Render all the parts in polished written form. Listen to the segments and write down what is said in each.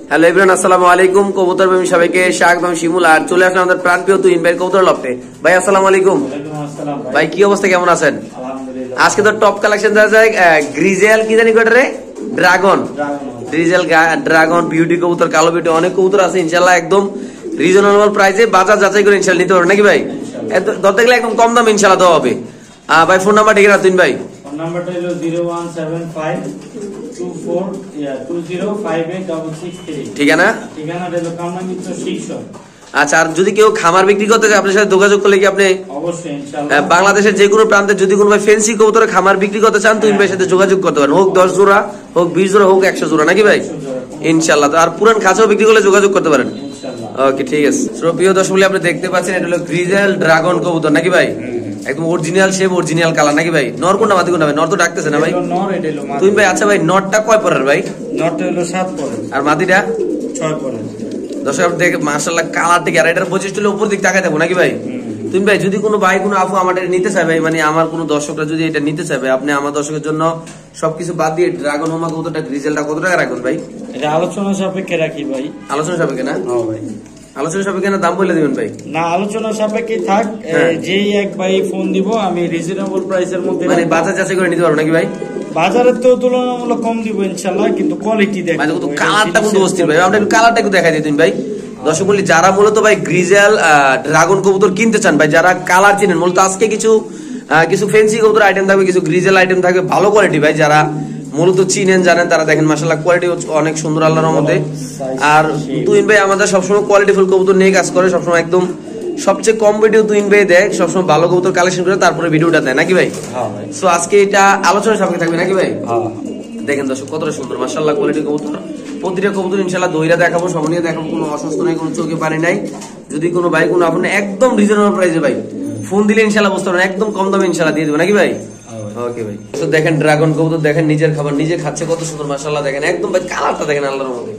Hello everyone, আসসালামু আলাইকুম। কবুতর প্রেমী সবাইকে স্বাগতম। শিমুল আর চলে আসলাম আমাদের প্রাণপ্রিয় তুহিন ভাই কবুতর লফটে। ভাই আসসালামু আলাইকুম। ভাই কি অবস্থা, কেমন আছেন? আজকে তো টপ কালেকশন দেওয়া যায়। গ্রিজেল কি জানি কটা রে, ড্রাগন, গ্রিজেল ড্রাগন বিউটি কবুতর, কালো বিউটি, অনেক কবুতর আছে ইনশাল্লাহ। একদম রিজনেবল প্রাইসে বাজার যাচাই করে ইনশাল্লাহ নিতে পারবেন নাকি ভাই? ধরতে গেলে একদম কম দামে ইনশাল্লাহ দেওয়া হবে। ভাই ফোন নাম্বার ঠিক আছে তুহিন ভাই? ফোন নাম্বারটা হলো 0175224205863। ঠিকানা হলো কামনা মিত্র শিক্ষক। আচ্ছা, আর যদি কেউ খামার বিক্রি করতে চায় আপনার সাথে যোগাযোগ করলে কি আপনি অবশ্যই ইনশাআল্লাহ বাংলাদেশের যে কোনো প্রান্তে যদি কোনো ভাই ফেন্সি কবুতরে খামার বিক্রি করতে চান তুহিন ভাইয়ের সাথে যোগাযোগ করতে পারেন। হোক 10 জোড়া, হোক 20 জোড়া, হোক 100 জোড়া নাকি ভাই? ইনশাআল্লাহ। আর পুরান খাঁচাও বিক্রি করলে যোগাযোগ করতে পারেন। ওকে ঠিক আছে। প্রিয় দর্শক বলে আপনি দেখতে পাচ্ছেন এটা হলো গ্রিজেল ড্রাগন কবুতর নাকি ভাই? একদম অরিজিনাল শেপ, অরিজিনাল কালার নাকি ভাই? নর কোনটা মাদি কোনটা ভাই? নর তো ডাকতেছে না ভাই? নর এটা হলো মাদি। তুহিন ভাই আচ্ছা ভাই নরটা কয় পরের ভাই? নরটা হলো 7 পরের আর মাদিটা 6 পরের। দর্শক আপনি দেখে মাশাআল্লাহ কালারটা কি, আর এটার বৈশিষ্ট্য হলো উপর দিক তাকায় দেবো নাকি ভাই? তুহিন ভাই যদি কোনো ভাই কোনো আপু আমার এটা নিতে চায় ভাই, মানে আমার কোনো দর্শকরা যদি এটা নিতে চায় ভাই, আপনি আমার দর্শকের জন্য সবকিছু বাদ দিয়ে ড্রাগন হোমা কবুতরটা গ্রিজেলটা কত টাকা রাখবেন ভাই? এটা আলোচনা সাপেক্ষে রাখি ভাই। আলোচনা সাপেক্ষে না? হ্যাঁ ভাই, আলোচনা সাপেক্ষে না, দাম বলে দিবেন ভাই? না আলোচনা সাপেক্ষে থাক। যেই এক ভাই ফোন দিব আমি রিজনেবল প্রাইসের মধ্যে, মানে বাজার যাচাই করে নিতে পারবো নাকি ভাই? বাজারের তো তুলনামূলক কম দিব ইনশাআল্লাহ, কিন্তু কোয়ালিটি দেখেন। মানে কালারটা কিন্তু অস্থির ভাই, আমরা একটু কালারটা একটু দেখাই দিতেন ভাই। দর্শক বলি যারা মূলত ভাই গ্রিজেল ড্রাগন কবুতর কিনতে চান ভাই, যারা কালার চিনেন, মূলত আজকে কিছু ফেন্সি কবুতর আইটেম থাকবে, কিছু গ্রিজেল আইটেম থাকবে ভালো কোয়ালিটি ভাই। যারা মূলত চিনেন জানেন তারা দেখেন মাশাআল্লাহ কোয়ালিটি অনেক সুন্দর আল্লাহর মধ্যে। আর তুহিন ভাই আমাদের সবসময় কোয়ালিটিফুল কবুতর নিয়ে কাজ করে, সবসময় একদম সবচেয়ে কম ভিডিও তুহিন ভাই দেয়, সবসময় ভালো কবুতর কালেকশন করে তারপরে ভিডিওটা দেয় নাকি ভাই? হ্যাঁ ভাই। সো আজকে এটা আলোচনা সাপেক্ষে থাকবে নাকি ভাই? হ্যাঁ। দেখেন দর্শক কতটা সুন্দর মাশাআল্লাহ কোয়ালিটি কবুতর। প্রতিটা কবুতর ইনশাআল্লাহ দইরা দেখাবো, সমনিয়ে দেখাবো, কোনো অসুস্থ নাই, কোনো চোখে পানি নাই। যদি কোনো ভাই কোনো আপনি একদম রিজনেবল প্রাইসে ভাই ফোন দিলে ইনশাআল্লাহ বুঝতে পারবেন, একদম কম দামে ইনশাআল্লাহ দিয়ে দেবো নাকি ভাই? ওকে ভাই। তো দেখেন ড্রাগন কবুতর, দেখেন নিজের খাবার নিজে খাচ্ছে, কত সুন্দর মাশাআল্লাহ। দেখেন একদম ভাই কালারটা দেখেন আল্লাহর মধ্যে,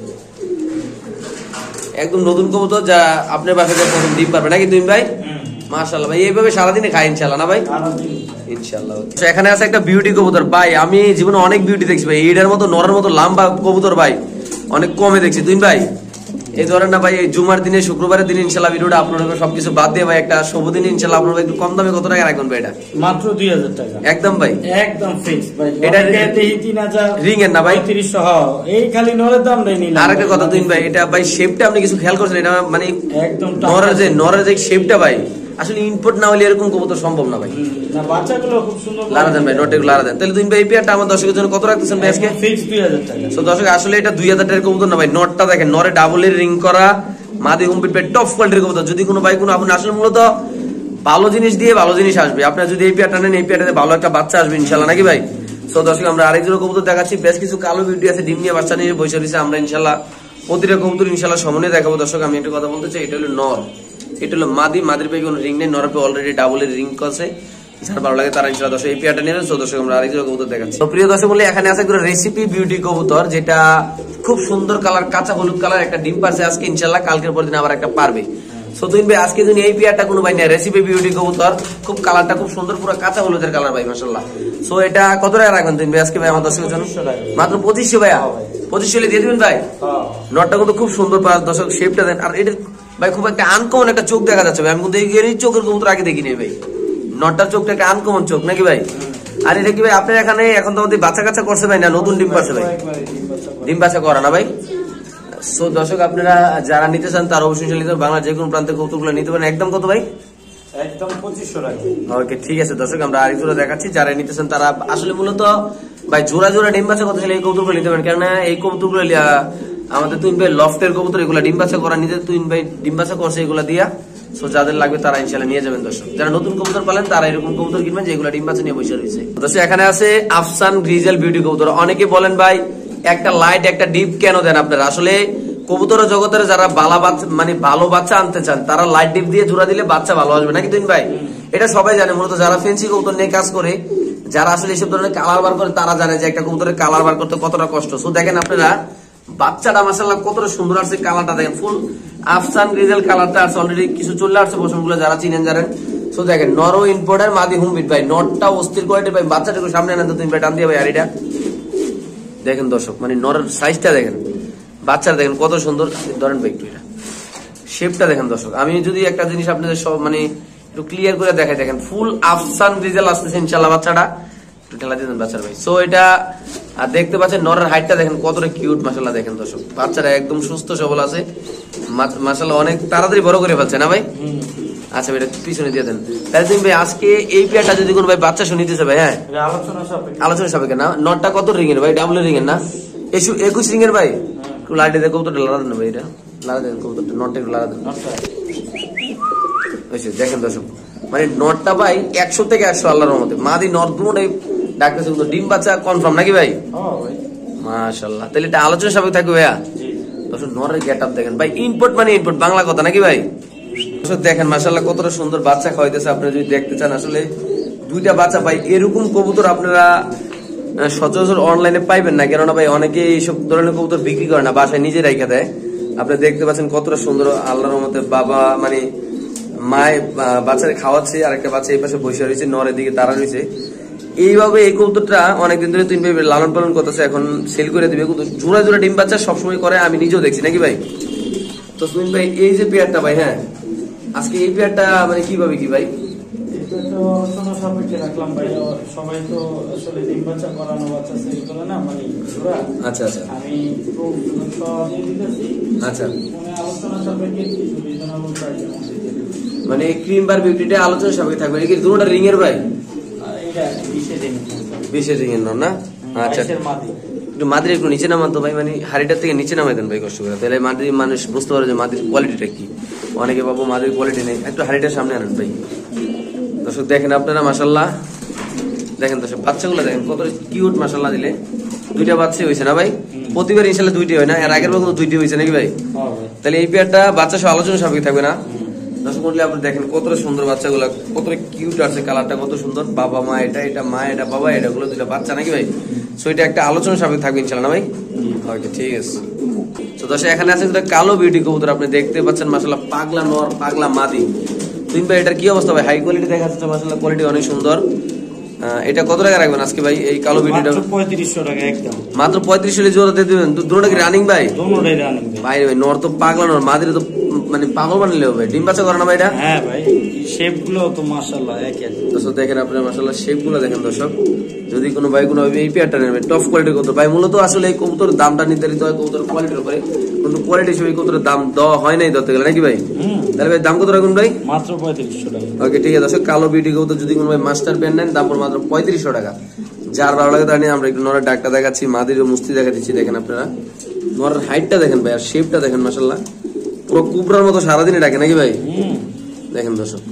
একদম নতুন কবুতর যা আপনার বাসায় প্রথম ডিম পারবে নাকি তুহিন ভাই? মাশাআল্লাহ ভাই এইভাবে সারাদিনে খাই ইনশাআল্লাহ না ভাই? ইনশাআল্লাহ। এখানে আছে একটা বিউটি কবুতর ভাই, আমি জীবনে অনেক বিউটি দেখছি ভাই, এইটার মতো নরের মতো লম্বা কবুতর ভাই অনেক কমে দেখছি। তুহিন ভাই এই ধরেন না ভাই, এই জুমার দিনে শুক্রবারের দিনে ইনশাআল্লাহ ভিডিওটা আপলোড হবে, সবকিছু বাদ দিয়ে ভাই একটা শুভ দিনে ইনশাআল্লাহ আপলোড হবে। একটু কম দামে কত টাকা রাখবেন ভাই এটা? মাত্র 2000 টাকা একদম ভাই, একদম ফিক্স ভাই। এটা 3000 রিং এর না ভাই? 3500। এই খালি নরের দামটাই নিলাম। আরেকটা কথা তুহিন ভাই, এটা ভাই শেপটা আপনি কিছু খেয়াল করছেন? এটা মানে একদম নরের যে শেপটা ভাই, আসলে ইম্পোর্ট না হলে এরকম কবুতর সম্ভব না ভাই। না বাচ্চাগুলো খুব সুন্দর লারা দেন ভাই, নটেগুলো লারা দেন। তাহলে তুহিন ভাই এই পেয়ারটা আমার দর্শকের জন্য কত রাখতেছেন ভাই আজকে? ফিক্স 2000 টাকা। সো দর্শক আসলে এটা 2000 টাকার কবুতর না ভাই, নটটা দেখেন, নরে ডাবল এর রিং করা, মাদি কমপ্লিট ভাই, টপ কোয়ালিটির কবুতর। যদি কোনো ভাই কোনো আপনি আসলে মূলত ভালো জিনিস দিয়ে ভালো জিনিস আসবে। আপনার যদি এই পেয়ারটা নেন, এই পেয়ারটাতে ভালো একটা বাচ্চা আসবে ইনশাআল্লাহ নাকি ভাই? সো দর্শক আমরা আরেকজন কবুতর দেখাচ্ছি, বেশ কিছু কালো বিউটি আছে, ডিম নিয়ে বাচ্চা নিয়ে বসে রয়েছে। আমরা ইনশাআল্লাহ প্রতিটা কবুতর ইনশাআল্লাহ সমন্বয়ে দেখাবো। দর্শক আমি একটা কথা বলতে চাই, এটা হলো নর, এটা হলো মাদি, মাদির পায়ে কোনো রিং নেই, নরের পায়ে অলরেডি ডাবল এর রিং আছে। যার ভালো লাগে তারা ইনশাআল্লাহ দর্শক এই পেয়ারটা নেবেন। সো দর্শক আমরা আরেকজন কবুতর দেখাচ্ছি। তো প্রিয় দর্শক বলে এখানে আছে একটা রেসিপি বিউটি কবুতর, যেটা খুব সুন্দর কালার, কাঁচা হলুদ কালার, একটা ডিম পারছে আজকে ইনশাআল্লাহ, কালকের পর দিন আবার একটা পারবে। সো তুহিন ভাই আজকে যদি এই পেয়ারটা কোনো ভাই নেয়, রেসিপি বিউটি কবুতর, খুব কালারটা খুব সুন্দর, পুরো কাঁচা হলুদের কালার ভাই মাশাআল্লাহ। সো এটা কত টাকা রাখবেন তুহিন ভাই আজকে ভাই আমার দর্শকের জন্য? মাত্র 2500 ভাইয়া? 2500 দিয়ে দিবেন ভাই? নটটা কিন্তু খুব সুন্দর দর্শক, শেপটা দেন। আর এটা ভাই খুব একটা আনকমন একটা চোখ দেখা যাচ্ছে ভাই, আমি কিন্তু এই চোখের কবুতর আগে দেখিনি ভাই। নটটার চোখটা একটা আনকমন চোখ নাকি ভাই? আর এটা কি ভাই আপনার এখানে এখন তো আমাদের বাচ্চা কাচ্চা করছে ভাই, না নতুন ডিম পাচ্ছে ভাই? ডিম বাচ্চা করা না ভাই? সো দর্শক আপনারা যারা নিতে চান তারা অবশ্যই নিতে পারেন, বাংলা যে কোনো প্রান্তে কবুতরগুলো নিতে পারেন। একদম কত ভাই? একদম 2500 টাকা। ওকে ঠিক আছে দর্শক আমরা আরেক জোড়া দেখাচ্ছি, যারা নিতে চান তারা আসলে মূলত ভাই জোড়া জোড়া ডিম বাচ্চা করতে চাইলে এই কবুতরগুলো নিতে পারেন, কেননা এই কবুতরগুলো আমাদের তুহিন ভাই লফটের কবুতর, এগুলো ডিম বাচ্চা করা, নিজে তুহিন ভাই ডিম বাচ্চা করছে এগুলা দিয়া। সো যাদের লাগবে তারা ইনশাআল্লাহ নিয়ে যাবেন দর্শক। যারা নতুন কবুতর পালেন তারা এরকম কবুতর কিনবেন যেগুলো ডিম বাচ্চা নিয়ে বসে রয়েছে। দর্শক এখানে আছে আফসান গ্রিজেল বিউটি কবুতর। অনেকে বলেন ভাই একটা লাইট একটা ডিপ কেন দেন আপনারা? আসলে কবুতর জগতের যারা মানে ভালো বাচ্চা আনতে চান তারা লাইট ডিপ দিয়ে জোড়া দিলে বাচ্চা ভালো আসবে নাকি তুহিন ভাই? এটা সবাই জানে, মূলত যারা ফেন্সি কবুতর নিয়ে কাজ করে, যারা আসলে এসব ধরনের কালার বার করে, তারা জানে যে একটা কবুতরের কালার বার করতে কতটা কষ্ট। সো দেখেন আপনারা বাচ্চাটা মাশাআল্লাহ কতটা সুন্দর আসছে, কালারটা দেখেন, ফুল আফসান গ্রিজেল কালারটা আছে, অলরেডি কিছু চলে আসছে পশমগুলো, যারা চিনেন জানেন। সো দেখেন নরও ইম্পোর্টার, মাদি হুমবিট ভাই, নটটা অস্থির কোয়ালিটি ভাই। বাচ্চাটাকে সামনে আনেন তো তুহিন ভাই, টান দিয়ে ভাই। আর এটা দেখেন দর্শক, মানে নরের সাইজটা দেখেন, বাচ্চারা দেখেন কত সুন্দর, ধরেন ভাই একটু এটা শেপটা দেখেন দর্শক। আমি যদি একটা জিনিস আপনাদের সব মানে একটু ক্লিয়ার করে দেখাই, দেখেন ফুল আফসান রেজাল্ট আসতেছে ইনশাআল্লাহ বাচ্চাটা। একটু ঠেলা দিতেন বাচ্চার ভাই। সো এটা দেখতে পাচ্ছেন নরের হাইটটা দেখেন কতটা কিউট মাশাআল্লাহ। দেখেন দর্শক বাচ্চারা একদম সুস্থ সবল আছে মাশাআল্লাহ, অনেক তাড়াতাড়ি বড় করে ফেলছে না ভাই? আচ্ছা এটা পিছনে দিয়ে দেন। তাহলে তুমি ভাই আজকে এই পেয়ারটা যদি কোনো ভাই বাচ্চা শুনিতেছে ভাই, হ্যাঁ আলোচনা সাপেক্ষে না, নটটা কত রিং এর ভাই? ডাবল রিং এর না, 21 রিং এর ভাই? একটু লাইটে দেখো তো, লাড়া দেন ভাই, এটা লাড়া দেন কবুতরটা, নটটা একটু লাড়া দেন। দেখেন দর্শক মানে নটটা ভাই 100 থেকে 100 আল্লাহর রহমতে। মাদি নর দুটোই ডাকতেছে, কিন্তু ডিম বাচ্চা কনফার্ম নাকি ভাই? মাশাআল্লাহ। তাহলে এটা আলোচনা সাপেক্ষে থাকবে ভাইয়া। দর্শক নরের গেটআপ দেখেন ভাই, ইনপুট মানে ইনপুট, বাংলা কথা নাকি ভাই? দেখেন মাশাআল্লাহ কতটা সুন্দর বাচ্চা খাওয়াইতেছে। আপনারা যদি দেখতে চান আসলে দুইটা বাচ্চা ভাই এরকম কবুতর আপনারা সচরাচর অনলাইনে পাইবেন না, কেননা ভাই অনেকে এইসব ধরনের কবুতর বিক্রি করে না, বাসায় নিজে রেখে দেয়। আপনি দেখতে পাচ্ছেন কতটা সুন্দর আল্লাহর রহমতে বাবা মানে মায় বাচ্চারে খাওয়াচ্ছে, আর একটা বাচ্চা এই পাশে বসে রয়েছে, নরের দিকে তারা রয়েছে। এইভাবে এই কবুতরটা অনেকদিন ধরে তুমি লালন পালন করতেছে, এখন সেল করে দিবে। কিন্তু জোড়া জোড়া ডিম বাচ্চা সবসময় করে, আমি নিজেও দেখছি নাকি ভাই? তো তুমি ভাই এই যে পেয়ারটা ভাই, হ্যাঁ আজকে এই পেয়ারটা মানে কিভাবে কি ভাই? আচ্ছা আচ্ছা আচ্ছা, মানে ক্রিম বার বিউটিটা আলোচনা সাপেক্ষে থাকবে নাকি? দুটোটা রিং এর ভাই? 20 রিং এর না? আচ্ছা একটু মাদির একটু নিচে নামান তো ভাই, মানে হাড়িটার থেকে নিচে নামাই দেন ভাই কষ্ট করে, তাহলে মাদির মানুষ বুঝতে পারে যে মাদির কোয়ালিটিটা কি। অনেকে বাবু মাদির কোয়ালিটি নেই, একটু হাড়িটার সামনে আনেন ভাই। দর্শক দেখেন আপনারা মাশাআল্লাহ, দেখেন দর্শক বাচ্চাগুলো দেখেন কত কিউট মাশাআল্লাহ। দিলে দুইটা বাচ্চা হয়েছে না ভাই? প্রতিবার ইনশাআল্লাহ দুইটি হয় না, এর আগের বার কিন্তু দুইটি হয়েছে নাকি ভাই? তাহলে এই পেয়ারটা বাচ্চা সব আলোচনা সাপেক্ষে থাকবে না? দর্শক মন্ডলী আপনি দেখেন কতটা সুন্দর বাচ্চাগুলো, কতটা কিউট আছে, কালারটা কত সুন্দর। বাবা মা এটা মা এটা বাবা, এটা গুলো দুইটা বাচ্চা নাকি ভাই? সো এটা একটা আলোচনা সাপেক্ষে থাকবে ইনশাআল্লাহ না ভাই? ওকে ঠিক আছে। তো দর্শক এখানে আছে একটা কালো বিউটি কবুতর, আপনি দেখতে পাচ্ছেন মাশাআল্লাহ, পাগলা নর পাগলা মাদি। তুই ভাই এটার কি অবস্থা ভাই? হাই কোয়ালিটি দেখা যাচ্ছে মাশাআল্লাহ, কোয়ালিটি অনেক সুন্দর। এটা কত টাকা রাখবেন আজকে ভাই এই কালো বিউটিটা? মাত্র 3500 টাকা একদম। মাত্র 3500 জোড়া দিয়ে দিবেন? দুটোটা কি রানিং ভাই? দুটোটাই রানিং ভাই। ভাই নর তো পাগলা নর, মাদিরে তো মানে পাগল বানালে হবে। ডিম বাচ্চা করে না ভাই এটা? হ্যাঁ ভাই, শেপ গুলো তো মাশাআল্লাহ একে। দর্শক দেখেন আপনারা মাশাআল্লাহ শেপ গুলো দেখেন দর্শক। যদি কোনো ভাই কোনো এই পেয়ারটা নেবে টপ কোয়ালিটির কবুতর ভাই, মূলত আসলে এই কবুতরের দামটা নির্ধারিত হয় কবুতরের কোয়ালিটির উপরে, কিন্তু কোয়ালিটি হিসেবে কবুতরের দাম দেওয়া হয় নাই ধরতে গেলে নাকি ভাই? তাহলে ভাই দাম কত রাখুন ভাই? মাত্র 3500 টাকা। ওকে ঠিক আছে দর্শক, কালো বিউটি কবুতর যদি কোনো ভাই মাস্টার পেন নেন দাম মাত্র 3500 টাকা। যার ভালো লাগে তার নিয়ে আমরা একটু নরের ডাকটা দেখাচ্ছি, মাদির মুস্তি দেখা দিচ্ছি। দেখেন আপনারা নরের হাইটটা দেখেন ভাই, আর শেপটা দেখেন মাশাআল্লাহ, পুরো কুবরার মতো সারাদিনে ডাকে নাকি ভাই? দেখেন দর্শক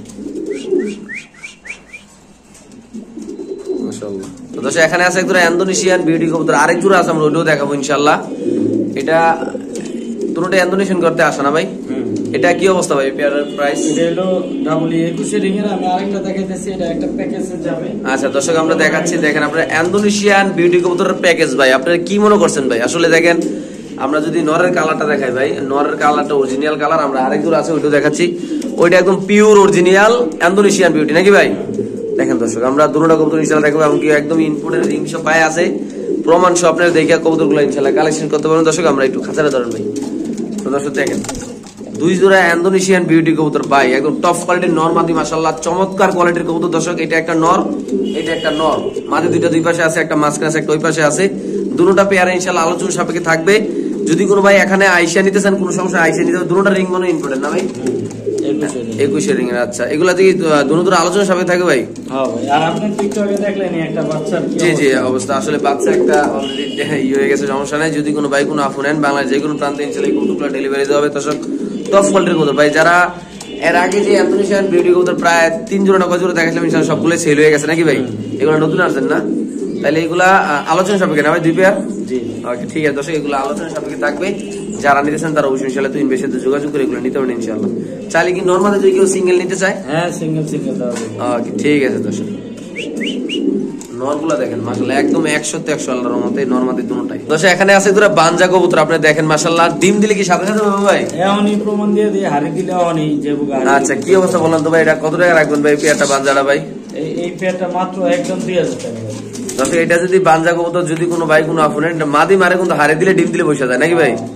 মাশাআল্লাহ। তো দর্শক এখানে আছে একটা ইন্দোনেশিয়ান বিউটি কবুতর, আরেক জোড়া আছে, আমরা ওটাও দেখাবো ইনশাআল্লাহ। এটা দুটোটা ইন্দোনেশিয়ান করতে আসে না ভাই? এটা কি অবস্থা ভাই পেয়ারের প্রাইস? এটা হলো ডাবল 21 রিং এর, আমি আরেকটা দেখাইতেছি, এটা একটা প্যাকেজে যাবে। আচ্ছা দর্শক আমরা দেখাচ্ছি, দেখেন আপনারা ইন্দোনেশিয়ান বিউটি কবুতরের প্যাকেজ ভাই। আপনারা কি মনে করছেন ভাই? আসলে দেখেন আমরা যদি নরের কালারটা দেখাই ভাই, নরের কালারটা অরিজিনাল কালার, আমরা আরেক দূর আছে ওইটাও দেখাচ্ছি, ওইটা একদম পিওর অরিজিনাল ইন্দোনেশিয়ান বিউটি নাকি ভাই? দেখেন দর্শক আমরা দুটোটা কবুতর ইনশাআল্লাহ দেখবো, এমনকি একদম ইনপুটের রিং সব পায়ে আছে, প্রমাণ সহ আপনারা দেখে কবুতরগুলো ইনশাআল্লাহ কালেকশন করতে পারেন। দর্শক আমরা একটু খাঁচাটা ধরেন ভাই। তো দর্শক দেখেন দুই জোড়া ইন্দোনেশিয়ান বিউটি কবুতর ভাই, একদম টপ কোয়ালিটির নর মাদি মাশাআল্লাহ, চমৎকার কোয়ালিটির কবুতর দর্শক। এটা একটা নর, এটা একটা নর, মাদি দুইটা দুই পাশে আছে, একটা মাঝখানে আছে, একটা ওই পাশে আছে। দুটোটা পেয়ারে ইনশাআল্লাহ আলোচনা সাপেক্ষে থাকবে। যদি কোনো ভাই এখানে আইসা নিতে চান কোনো সমস্যা, আইসা নিতে দুটোটা রিং মনে ইম্পর্টেন্ট না ভাই? 21 রিং এর। আচ্ছা এগুলা থেকে দুটো আলোচনা সাপেক্ষে থাকবে ভাই? হ্যাঁ ভাই। আর আপনি একটু আগে দেখলেন একটা বাচ্চার কি জি জি অবস্থা, আসলে বাচ্চা একটা অলরেডি হয়ে গেছে, সমস্যা নাই। যদি কোনো ভাই কোনো আফু নেন বাংলাদেশ যে কোনো প্রান্তে ইনশাআল্লাহ কবুতরগুলো ডেলিভারি দেওয়া হবে। দর্শক টপ কোয়ালিটির কবুতর ভাই, যারা এর আগে যে ইন্দোনেশিয়ান বিউটি কবুতর প্রায় 3 জোড়া না 5 জোড়া দেখাইছিলাম ইনশাআল্লাহ সবগুলো সেল হয়ে গেছে নাকি ভাই? এগুলো নতুন আসছেন না? তাহলে এগুলা আলোচনা সাপেক্ষে না ভাই দুই পেয়ার? জি ওকে ঠিক আছে দর্শক, এগুলো আলোচনা সাপেক্ষে থাকবে। যারা নিতে চান তারা অবশ্যই ইনশাআল্লাহ তুই ইনভেস্টে যোগাযোগ করে এগুলো নিতে পারেন ইনশাআল্লাহ। চাইলে কি নরমালি যদি কেউ সিঙ্গেল নিতে চায়? হ্যাঁ সিঙ্গেল দাও। ওকে ঠিক আছে দর্শক, নরগুলা দেখেন মাশাআল্লাহ একদম 100 তে 100 আল্লাহর রহমতে নরমাদি দুটোটাই। দর্শক এখানে আছে দুটো বানজা কবুতর, আপনি দেখেন মাশাআল্লাহ ডিম দিলে কি সাথে সাথে হবে ভাই? এখনই প্রমাণ দিয়ে দিয়ে হারি দিলে এখনই যে বুগা। আচ্ছা কি অবস্থা বলেন তো ভাই, এটা কত টাকা রাখবেন ভাই পেয়ারটা বানজাটা ভাই? এই পেয়ারটা মাত্র একদম 2000 টাকা। দর্শক এটা যদি বানজা কবুতর যদি কোনো ভাই কোনো আপুনের মাদি মারে কিন্তু হারে দিলে ডিম দিলে বসে যায় নাকি ভাই?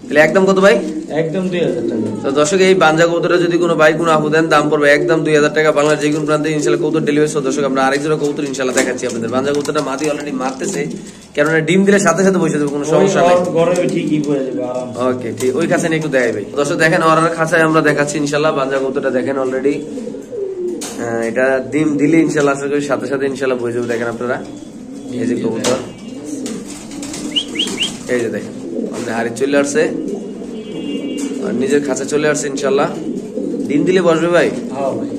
তাহলে একদম কত ভাই? একদম 2000 টাকা। তো দর্শক এই বাঞ্জা কবুতরটা যদি কোনো ভাই কোনো আপু দেন দাম পড়বে একদম 2000 টাকা। বাংলার যে কোনো প্রান্তে ইনশাআল্লাহ কবুতর ডেলিভারি। সো দর্শক আমরা আরেক জোড়া কবুতর ইনশাআল্লাহ দেখাচ্ছি আপনাদের। বাঞ্জা কবুতরটা মাদি অলরেডি মারতেছে, কেননা ডিম দিলে সাথে সাথে বসে যাবে, কোনো সমস্যা নাই। ঘরে ঠিকই বসে যাবে আরাম। ওকে ঠিক, ওই খাঁচা একটু দেখাই ভাই। দর্শক দেখেন ওর খাঁচায় আমরা দেখাচ্ছি ইনশাআল্লাহ বাঞ্জা কবুতরটা দেখেন অলরেডি। এটা ডিম দিলে ইনশাআল্লাহ আশা করি সাথে সাথে ইনশাআল্লাহ বসে যাবে। দেখেন আপনারা এই যে কবুতর, এই যে দেখেন আমাদের হাড়ি চলে আসছে আর নিজের খাঁচা চলে আসছে ইনশাআল্লাহ। ডিম দিলে বসবে ভাই? হ্যাঁ ভাই।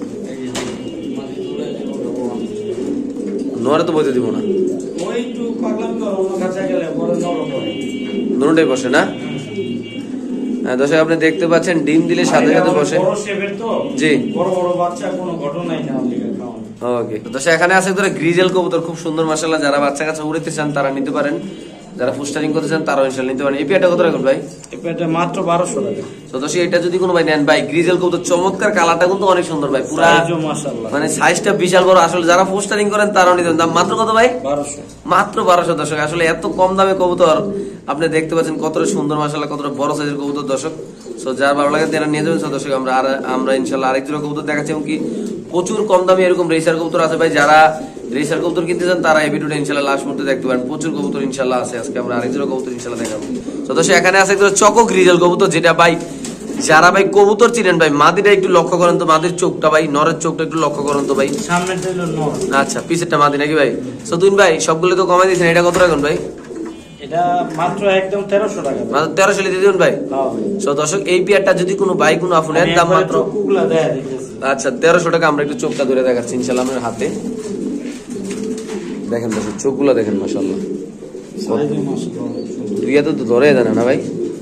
নরে তো বসে দিব না, ওই একটু পাগলামি করো, অন্য কাছে গেলে বড় নরম হয়। দুটোটাই বসে না? হ্যাঁ দর্শক আপনি দেখতে পাচ্ছেন ডিম দিলে সাথে সাথে বসে। বড় শেপের তো, জি বড় বড় বাচ্চা কোনো ঘটনাই না আমাদের খাওয়া। ওকে দর্শক এখানে আছে ধরে গ্রিজেল কবুতর, খুব সুন্দর মাশাআল্লাহ। যারা বাচ্চা কাছে উড়াতে চান তারা নিতে পারেন, যারা ফুস্টারিং করতে চান তারাও ইনশাআল্লাহ নিতে পারেন। এই পেয়ারটা কত রাখুন ভাই? এই পেয়ারটা মাত্র 1200 টাকা। তো দর্শক এটা যদি কোনো ভাই নেন ভাই, গ্রিজেল কবুতর চমৎকার, কালারটা কিন্তু অনেক সুন্দর ভাই, পুরো সাইজও মাশাআল্লাহ, মানে সাইজটা বিশাল বড়। আসলে যারা পোস্টারিং করেন তারাও নিতে, দাম মাত্র কত ভাই? 1200। মাত্র 1200 দর্শক। আসলে এত কম দামে কবুতর আপনি দেখতে পাচ্ছেন কতটা সুন্দর মাশাআল্লাহ, কতটা বড় সাইজের কবুতর দর্শক। সো যার ভালো লাগে তারা নিয়ে যাবেন। সো দর্শক আমরা ইনশাআল্লাহ আরেক জোড়া কবুতর দেখাচ্ছি, এবং কি প্রচুর কম দামে এরকম রেসার কবুতর আছে ভাই। যারা রেসার কবুতর কিনতে চান তারা এই ভিডিওটা ইনশাআল্লাহ লাস্ট মুহূর্তে দেখতে পারেন। প্রচুর কবুতর ইনশাআল্লাহ আছে, আজকে আমরা আরেক জোড়া কবুতর ইনশাআল্লাহ দেখাবো। সো দর্শক এখানে আছে একটা চকক গ্রিজেল কবুতর, যেটা ভাই যারা ভাই কবুতর চিনেন ভাই, মাদিটা একটু লক্ষ্য করেন তো, মাদির চোখটা ভাই, নরের চোখটা একটু লক্ষ্য করেন তো ভাই। সামনেরটা হলো নর, আচ্ছা পিছেরটা মাদি নাকি ভাই? সো তুই ভাই সবগুলো তো কমাই দিয়েছেন, এটা কত রাখুন ভাই? এটা মাত্র একদম 1300 টাকা। মাত্র 1300 দিয়ে দিবেন ভাই? হ্যাঁ ভাই। সো দর্শক এই পেয়ারটা যদি কোনো ভাই কোনো আপু নেন দাম মাত্র, চোখগুলা দেখা দিতেছি। আচ্ছা 1300 টাকা। আমরা একটু চোখটা ধরে দেখাচ্ছি ইনশাআল্লাহ আপনার হাতে। দেখেন দর্শক চোখগুলো দেখেন মাশাআল্লাহ, সাইজও মাশাআল্লাহ অনেক সুন্দর। দুই হাতে তো ধরে দেন না ভাই?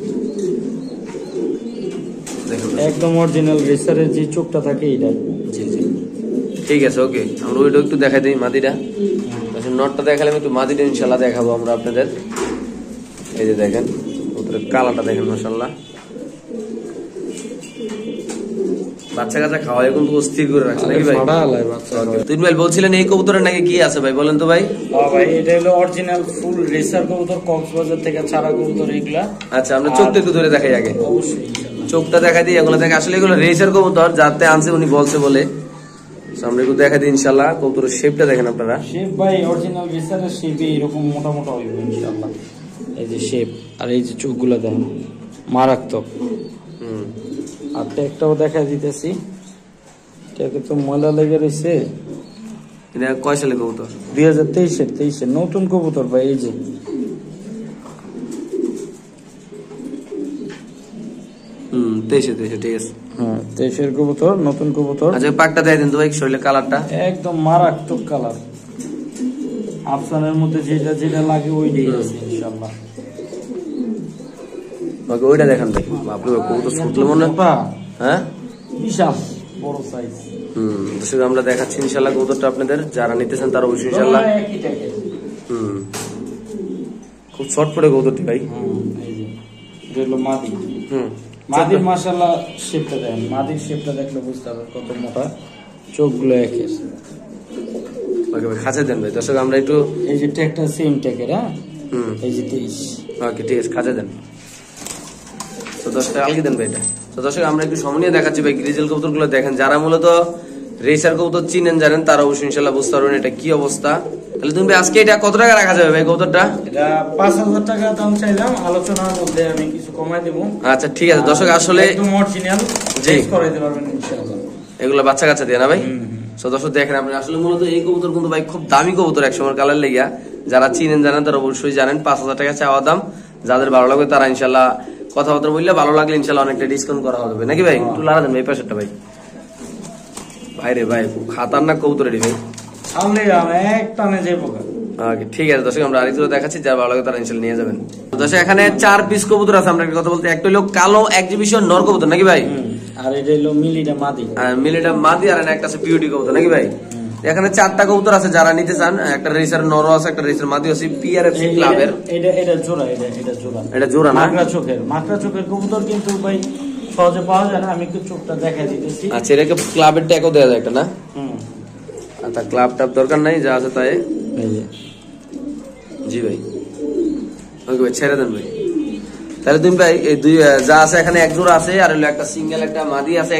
দেখেন একদম অরিজিনাল রেসারের যে চোখটা থাকে এটা। জি জি ঠিক আছে ওকে। আমরা ওইটা একটু দেখাই দিই মাদিটা। আচ্ছা নটটা দেখালে একটু মাদিটা ইনশাআল্লাহ দেখাবো আমরা আপনাদের। এই যে দেখেন কবুতরের কালারটা দেখেন মাশাআল্লাহ, বাচ্চা কাচ্চা খাওয়াই কিন্তু অস্থির করে রাখছে নাকি ভাই? তুই ভাই বলছিলেন এই কবুতরের নাকি কি আছে ভাই, বলেন তো ভাই? হ্যাঁ ভাই, এটা হলো অরিজিনাল ফুল রেসার কবুতর, কক্সবাজার থেকে ছাড়া কবুতর এগুলা। আচ্ছা আমরা চোখটা একটু ধরে দেখাই আগে, অবশ্যই চোখটা দেখা দিই। এগুলো দেখে আসলে এগুলো রেসার কবুতর, যাতে আনছে উনি বলছে বলে। আমরা একটু দেখা দিই ইনশাআল্লাহ। কবুতরের শেপটা দেখেন আপনারা, শেপ ভাই অরিজিনাল রেসারের শেপে এরকম মোটা মোটা হইবে ইনশাআল্লাহ। এই যে শেপ আর এই যে চোখগুলো দেখেন মারাত্মক। আর ট্যাগটাও দেখা দিতেছি, ট্যাগে তো ময়লা লেগে রয়েছে। এটা কয় সালে কবুতর? 2023 নতুন কবুতর ভাই। এই যে 23 ঠিক আছে। হ্যাঁ 23 কবুতর, নতুন কবুতর। আচ্ছা পাকটা দেয় দেন তো ভাই, শরীরের কালারটা একদম মারাত্মক কালার। আফসানের মধ্যে যেটা যেটা লাগে ওইটাই আছে ইনশাআল্লাহ। ওকে ওইটা দেখান ভাই। বাপরে কবুতর ছুটলে মনে হয়, হ্যাঁ বিশাল বড় সাইজ। দর্শক আমরা দেখাচ্ছি ইনশাআল্লাহ কবুতরটা আপনাদের, যারা নিতে চান তারা অবশ্যই ইনশাআল্লাহ। খুব ছটফটে কবুতরটি ভাই। এই যে এটা হলো মাদি। মাদির মাশাআল্লাহ শেপটা দেখেন, মাদির শেপটা দেখলে বুঝতে পারবেন কত মোটা, চোখগুলো একের। ওকে ভাই খাঁচা দেন ভাই। দর্শক আমরা একটু এই যে ট্যাগটা সেম ট্যাগের। হ্যাঁ এই যে 23। ওকে ঠিক আছে খাঁচা দেন। তো 10 টাকা আলগি দেন ভাই এটা। তো দর্শক আমরা একটু সমনিয়ে দেখাচ্ছি ভাই গ্রিজেল কবুতর গুলো দেখেন। যারা মূলত রেসার কবুতর চিনেন জানেন তারা অবশ্যই ইনশাআল্লাহ বুঝতে পারবেন এটা কি অবস্থা। তাহলে তুমি আজকে এটা কত টাকা রাখা যাবে ভাই কবুতরটা? এটা 5000 টাকা দাম চাইলাম, আলোচনার মধ্যে আমি কিছু কমাই দেব। আচ্ছা ঠিক আছে দর্শক, আসলে একদম অরিজিনাল চেক করাইতে পারবেন ইনশাআল্লাহ। এগুলো বাচ্চা কাচ্চা দিয়ে না ভাই? সো দর্শক দেখেন আপনি আসলে মূলত এই কবুতর কিন্তু ভাই খুব দামি কবুতর, একসময় কালার লেগিয়া। যারা চিনেন জানেন তারা অবশ্যই জানেন 5000 টাকা চাওয়া দাম। যাদের ভালো লাগবে তারা ইনশাআল্লাহ কথাবার্তা বললে, ভালো লাগলে ইনশাআল্লাহ অনেকটা ডিসকাউন্ট করা হবে নাকি ভাই? একটু লাড়া দেন ভাই পাশেরটা ভাই। ভাইরে ভাই খুব খাতারনাক কবুতর এটি ভাই, সামনে এক টানে যাবো। ওকে ঠিক আছে দর্শক আমরা আরেকটু দেখাচ্ছি, যারা ভালো লাগে তারা ইনশাআল্লাহ নিয়ে যাবেন। দর্শক এখানে 4 পিস কবুতর আছে। আমরা একটা কথা বলতে, একটা হলো কালো এক্সিবিশন নর কবুতর নাকি ভাই, আর এটা হলো মিলিটা মাদি। মিলিটা মাদি, আর একটা আছে পিউটি কবুতর নাকি ভাই? এখানে 4টা কবুতর আছে, যারা নিতে চান। একটা রেসার নরও আছে, একটা রেসার মাদি আছে পিআরএফসি ক্লাবের। এটা জোড়া, এটা জোড়া, এটা জোড়া না? মাকড়া চোখের কবুতর কিন্তু ভাই সহজে পাওয়া যায় না। আমি একটু চোখটা দেখাই দিতেছি। আচ্ছা এটাকে ক্লাবের ট্যাগও দেওয়া যায় একটা না? আচ্ছা ক্লাব টাব দরকার নাই, যা আছে তাই। জি ভাই ওকে ভাই ছেড়ে দেন ভাই। তাহলে তুমি ভাই এই দুই যা আছে এখানে এক জোড়া আছে আর হলো একটা সিঙ্গেল একটা মাদি আছে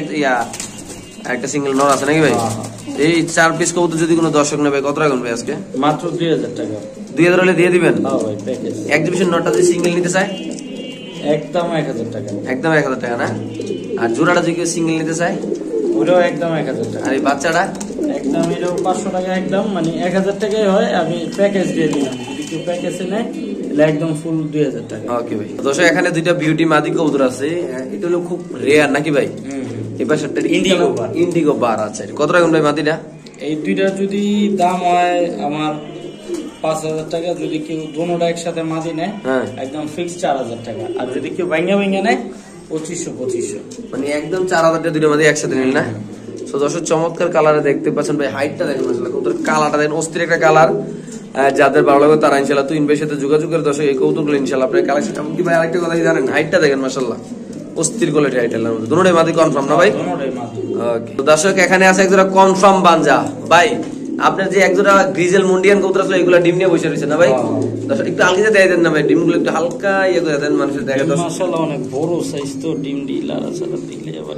একটা সিঙ্গেল নর আছে নাকি ভাই? এই 4 পিস কবুতর যদি কোনো দর্শক নেবে কত টাকা ভাই আজকে? মাত্র 2000 টাকা। 2000 হলে দিয়ে দিবেন? হ্যাঁ ভাই প্যাকেজ। এক্সিবিশন নরটা যদি সিঙ্গেল নিতে চায় একদম 1000 টাকা। একদম 1000 টাকা না? আর জোড়াটা যদি কেউ সিঙ্গেল নিতে চায় ওটাও একদম 1000 টাকা। আর এই বাচ্চাটা একদম এটাও 500 টাকা একদম, মানে 1000 টাকাই হয়। আমি প্যাকেজ দিয়ে দিলাম, যদি কেউ প্যাকেজে নেয় তাহলে একদম ফুল 2000 টাকা। ওকে ভাই। দর্শক এখানে দুইটা বিউটি মাদি কবুতর আছে, এটা হলো খুব রেয়ার নাকি ভাই? এই পাশাটা ইন্ডিগো বার আছে। কত টাকা ভাই মাদিটা? এই দুইটা যদি দাম হয় আমার 5000 টাকা, যদি কেউ দুটোটা একসাথে মাদি নেয় একদম ফিক্স 4000 টাকা। আর যদি কেউ ভাঙ্গা নেয় 2500 মানে একদম 4000 টাকা দুইটা মাদি একসাথে নিল না? তো দর্শক চমৎকার কালারে দেখতে পাচ্ছেন ভাই, হাইটটা দেখেন মাশাআল্লাহ, কবুতর কালারটা দেখেন, অস্থির একটা কালার। যাদের ভালো লাগে তারা ইনশাআল্লাহ তুইন ভাইয়ের সাথে যোগাযোগ করে দর্শক এই কবুতরগুলো ইনশাআল্লাহ আপনার কালেকশন। এমনকি ভাই আরেকটা কথা কি জানেন, হাইটটা দেখেন মাশাআল্লাহ, অস্থির কোয়ালিটি হাইট এর মধ্যে। দুটোই মাদি কনফার্ম না ভাই? ওকে। তো দর্শক এখানে আছে একজোড়া কনফার্ম বানজা ভাই। আপনার যে একজোড়া গ্রিজেল মুন্ডিয়ান কবুতর আছে এগুলা ডিম নিয়ে বসে রয়েছে না ভাই? দর্শক একটু আলগিতে দিয়ে দেন না ভাই, ডিমগুলো একটু হালকা ইয়ে করে দেন, মানুষের দেখা দর্শক মাশাআল্লাহ অনেক বড় সাইজ তো, ডিম লারা সারা দিলে আবার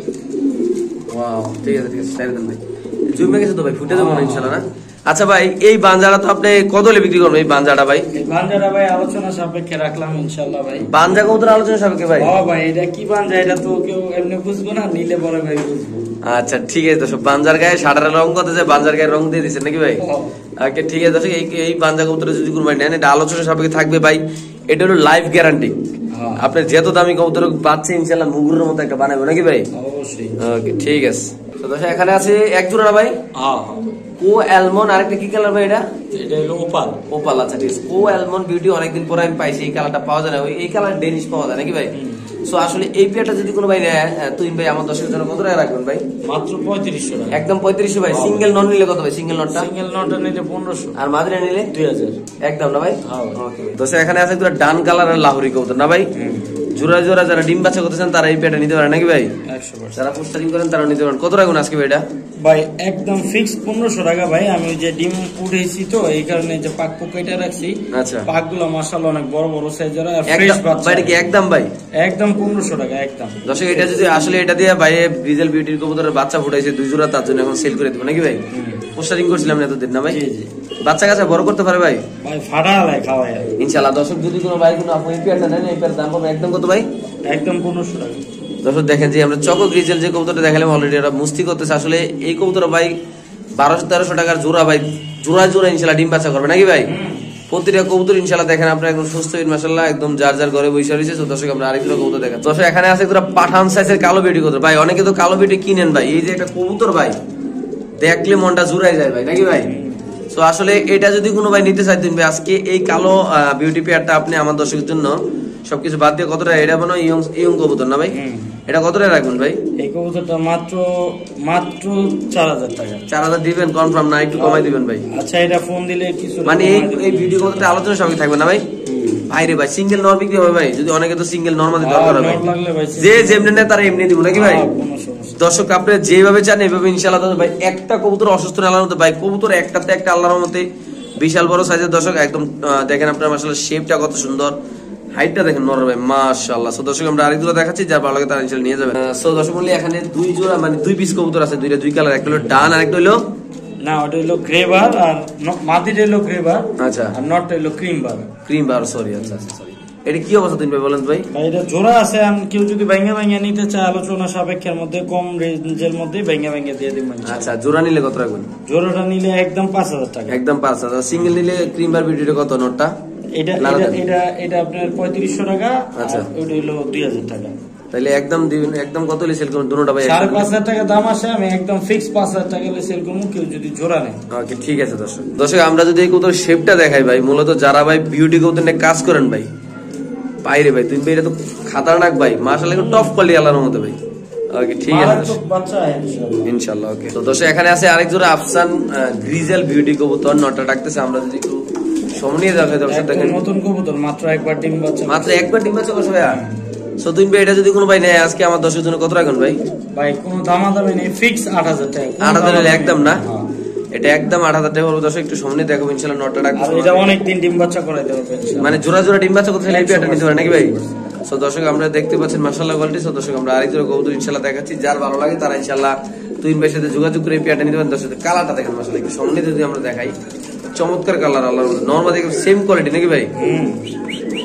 ওয়াও। ঠিক আছে ঠিক আছে, সাইড দেন ভাই। জুমে গেছে তো ভাই, ফুটে যাবে না ইনশাআল্লাহ না? আচ্ছা ভাই, এই বানজাটা তো আপনি কত হলে বিক্রি করবেন এই বানজাটা ভাই? এই বানজাটা ভাই আলোচনা সাপেক্ষে রাখলাম ইনশাআল্লাহ ভাই। বানজা কবুতর আলোচনা সাপেক্ষে ভাই? হ্যাঁ ভাই, এটা কি বানজা এটা তো কেউ এমনি বুঝবো না, নিলে পরে ভাই বুঝবো। আচ্ছা ঠিক আছে দর্শক, বানজার গায়ে সাদার রং কত যায়, বানজার গায়ে রং দিয়ে দিচ্ছেন নাকি ভাই? ওকে ঠিক আছে দর্শক, এই বানজা কবুতর যদি কুরবানি নেন এটা আলোচনা সাপেক্ষে থাকবে ভাই। এটা হলো লাইফ গ্যারান্টি। আপনি যেহেতু দামি কবুতর পাচ্ছেন ইনশাআল্লাহ মুগুরের মতো একটা বানাবো নাকি ভাই? অবশ্যই। ওকে ঠিক আছে। তো দর্শক এখানে আছে এক জোড়া না ভাই? হ্যাঁ। কো অ্যালমন্ড, আরেকটা কি কালার ভাই এটা? এটা হলো ওপাল। ওপাল, আচ্ছা ঠিক আছে। কো অ্যালমন্ড বিউটি অনেকদিন পরে আমি পাইছি, এই কালারটা পাওয়া যায় না, এই কালার ডেনিশ পাওয়া যায় নাকি ভাই? সো আসলে এই পেয়ারটা যদি কোনো ভাই নেয় তুই ভাই আমার দর্শকের জন্য কত টাকা রাখবেন ভাই? মাত্র 3500 টাকা। একদম 3500 ভাই। সিঙ্গেল নন নিলে কত ভাই? সিঙ্গেল নটটা? সিঙ্গেল নটটা নিলে 1500। আর মাদিরা নিলে 2000 একদম না ভাই? হ্যাঁ ওকে। দর্শক এখানে আছে একটা ডান কালারের লাহোরি কবুতর না ভাই? জোড়া জোড়া যারা ডিম বাচ্চা করতেছেন তারা এই পেয়ারটা নিতে পারে নাকি ভাই? 100%। যারা পোস্টারিং করেন তারা নিতে পারেন। কত রাখুন আজকে ভাই এটা? ভাই একদম ফিক্স 1500 টাকা ভাই। আমি যে ডিম উঠেছি তো এই কারণে যে পাক কেটে রাখছি। আচ্ছা। পাকগুলো মাশাআল্লাহ অনেক বড় বড় সাইজের আর ফ্রেশ বাচ্চা। ভাই কি একদম ভাই? একদম 1500 টাকা একদম। দর্শক এটা যদি আসলে এটা দিয়ে ভাই গ্রিজেল বিউটির কবুতরের বাচ্চা ফুটাইছে 2 জোড়া, তার জন্য এখন সেল করে দেব নাকি ভাই? পোস্টারিং করছিলাম না এতদিন না ভাই? জি জি। বাচ্চা কাছে বড় করতে পারে ভাই? ভাই ফাটা লাই খাওয়ায় ইনশাআল্লাহ। দর্শক যদি কোনো ভাই কোনো আপনি এই পেয়ারটা নেন, এই পেয়ার দাম পড়বে একদম কত ভাই? একদম 1500 টাকা। দর্শক দেখেন যে আমরা চকো গ্রিজেল যে কবুতরটা দেখালাম অলরেডি এটা মুস্তি করতেছে। আসলে এই কবুতর ভাই 1200-1300 টাকার জোড়া ভাই, জোড়া জোড়া ইনশাআল্লাহ ডিম বাচ্চা করবে নাকি ভাই? প্রতিটা কবুতর ইনশাআল্লাহ দেখেন আপনারা একদম সুস্থ মাশাআল্লাহ, একদম যার যার ঘরে বসে রয়েছে। তো দর্শক আমরা আরেকটা কবুতর দেখেন। দর্শক এখানে আছে একটা পাঠান সাইজের কালো বিউটি কবুতর ভাই। অনেকে তো কালো বিউটি কিনেন ভাই, এই যে একটা কবুতর ভাই দেখলে মনটা জুড়াই যায় ভাই নাকি ভাই? তো আসলে এটা যদি কোনো ভাই নিতে চাই তুমি আজকে এই কালো বিউটি পেয়ারটা আপনি আমার দর্শকের জন্য সবকিছু বাদ দিয়ে কত টাকা এটা বানো? ইয়ং কবুতর না ভাই? এটা কত টাকা রাখবেন ভাই? এই কবুতরটা মাত্র 4000 টাকা। 4000 দিবেন কনফার্ম না একটু কমাই দিবেন ভাই? আচ্ছা, এটা ফোন দিলে কিছু মানে এই ভিডিও কবুতরটা আলোচনা সবই থাকবে না ভাই? ভাইরে ভাই সিঙ্গেল নর বিক্রি হবে ভাই? যদি অনেকে তো সিঙ্গেল নরমালি দরকার হবে, যে যেমনি নেয় তারা এমনি দিব নাকি ভাই? দর্শক আপনি যেভাবে চান এইভাবে ইনশাআল্লাহ ভাই। একটা কবুতর অসুস্থ না আল্লাহর মতে ভাই, কবুতর একটাতে একটা আল্লাহর মতে বিশাল বড় সাইজের। দর্শক একদম দেখেন আপনার মাশাআল্লাহ শেপটা কত সুন্দর, হাইটটা দেখেন নর ভাই মাশাআল্লাহ। সো দর্শক আমরা আরেকগুলো দেখাচ্ছি, যার ভালো লাগে তারা ইনশাআল্লাহ নিয়ে যাবেন। সো দর্শক বলি এখানে দুই জোড়া মানে 2 পিস কবুতর আছে, দুই কালার, একটা হলো ডান আর একটা হলো না, ওটা হলো গ্রেবার আর মাদিটা হলো গ্রেবার। আচ্ছা। আর নটটা হলো cream bar. Cream bar, sorry আচ্ছা সরি। এটা কি অবস্থা তুমি ভাই বলেন ভাই? ভাই এটা জোড়া আছে, আমি কেউ যদি ভাঙা নিতে চায় আলোচনা সাপেক্ষের মধ্যে কম রেঞ্জের মধ্যে ভাঙা দিয়ে দিবেন। আচ্ছা, জোড়া নিলে কত রাখবেন? জোড়াটা নিলে একদম 5000 টাকা। একদম 5000। সিঙ্গেল নিলে ক্রিম বার বিউটিটা কত নটটা? এটা আপনার 3500 টাকা। আচ্ছা, ওটা হলো 2000 টাকা। তাহলে একদম দিবেন, একদম কত হলে সেল করুন দুটোটা ভাই? 5500 টাকা দাম আছে, আমি একদম ফিক্স 5000 টাকা হলে সেল করব কেউ যদি জোড়া নেয়। ওকে ঠিক আছে দর্শক। দর্শক আমরা যদি এই কবুতর শেপটা দেখাই ভাই, মূলত যারা ভাই বিউটি কবুতর নিয়ে কাজ করেন ভাই, বাইরে ভাই তুমি এটা তো খাতারনাক ভাই মাশাআল্লাহ, টপ কোয়ালিটি আল্লাহর মধ্যে ভাই। ওকে ঠিক আছে বাচ্চা ইনশাআল্লাহ। ওকে তো দর্শক এখানে আছে আরেক জোড়া আফসান গ্রিজেল বিউটি কবুতর, নটটা ডাকতেছে। আমরা যদি একটু সমনিয়ে দেখাই দর্শক দেখেন, নতুন কবুতর মাত্র একবার ডিম বাচ্চা, মাত্র একবার ডিম বাচ্চা করছে ভাই। সো তুমি ভাই এটা যদি কোনো ভাই নেয় আজকে আমার দর্শকের জন্য কত রাখবেন ভাই? ভাই কোনো দামাদামি নেই, ফিক্স 8000 টাকা। 8000 একদম না? এটা একদম 8,000 টাকা পড়বে। দর্শক একটু সামনে দেখো ইনশাআল্লাহ নটটা রাখবো। আর এটা অনেক দিন ডিম বাচ্চা করাইতে পারবে ইনশাআল্লাহ। মানে জোড়া জোড়া ডিম বাচ্চা করতে চাইলে এই পেয়ারটা নিতে পারেন নাকি ভাই? সো দর্শক আমরা দেখতে পাচ্ছেন মাশাআল্লাহ কোয়ালিটি। সো দর্শক আমরা আরেক জোড়া কবুতর ইনশাআল্লাহ দেখাচ্ছি, যার ভালো লাগে তারা ইনশাআল্লাহ তুহিন ভাইয়ের সাথে যোগাযোগ করে এই পেয়ারটা নিতে পারেন। দর্শক কালারটা দেখেন মাশাআল্লাহ একটু সামনে যদি আমরা দেখাই, চমৎকার কালার, আল্লাহর মধ্যে নরমালি সেম কোয়ালিটি নাকি ভাই?